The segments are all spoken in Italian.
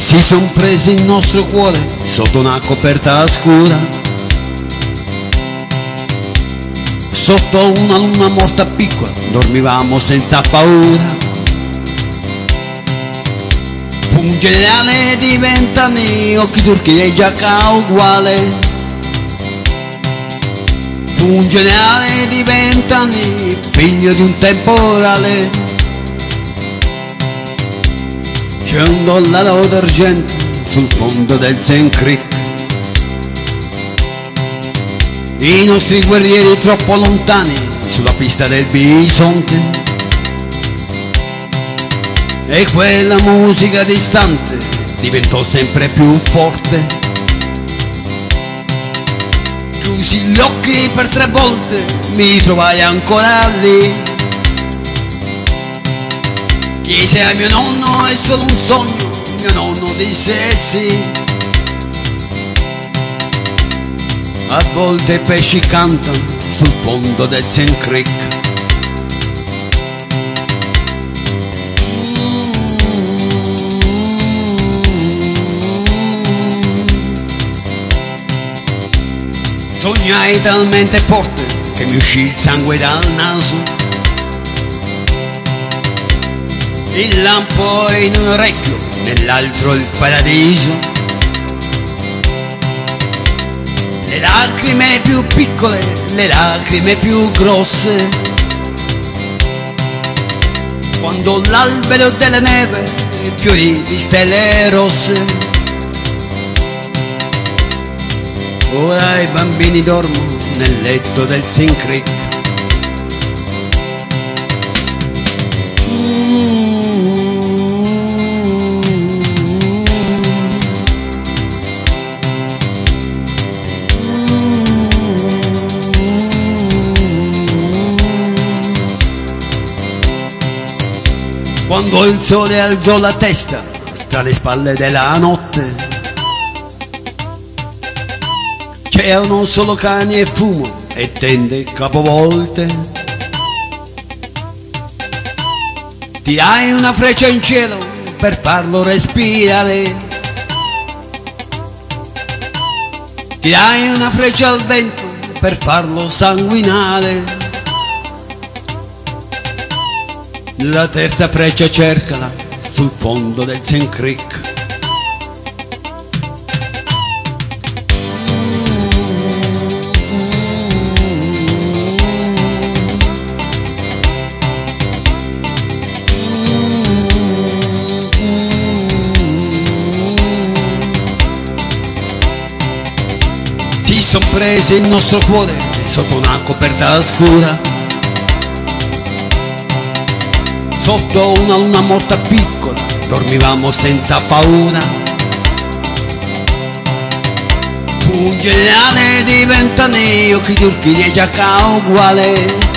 Si son presi il nostro cuore sotto una coperta scura, sotto una luna morta piccola dormivamo senza paura. Fu un generale di 20 anni, occhi turchi e giacca uguale. Fu un generale di 20 anni, figlio di un temporale. C'è un dollaro d'argento sul fondo del Zen Creek. I nostri guerrieri troppo lontani sulla pista del bisonte. E quella musica distante diventò sempre più forte. Chiusi gli occhi per 3 volte, mi trovai ancora lì. Chiese a mio nonno: è solo un sogno? Mio nonno disse sì. A volte i pesci cantano sul fondo del Zen Creek. Sognai talmente forte che mi uscì il sangue dal naso. Il lampo in un orecchio, nell'altro il paradiso. Le lacrime più piccole, le lacrime più grosse. Quando l'albero della neve fiorì di stelle rosse. Ora i bambini dormono nel letto del Zen Creek. Quando il sole alzò la testa tra le spalle della notte, c'erano solo cani e fumo e tende capovolte. Tirai una freccia in cielo per farlo respirare. Tirai una freccia al vento per farlo sanguinare. La terza freccia cercala sul fondo del Zen Creek. Si son presi il nostro cuore sotto una coperta scura, sotto una luna morta piccola dormivamo senza paura. Fu un generale di 20 anni, occhi turchi e giacca uguale.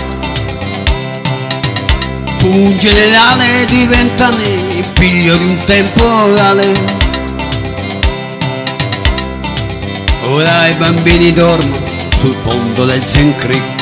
Fu un generale di 20 anni, figlio di un temporale. Ora i bambini dormono sul fondo del Zen Creek.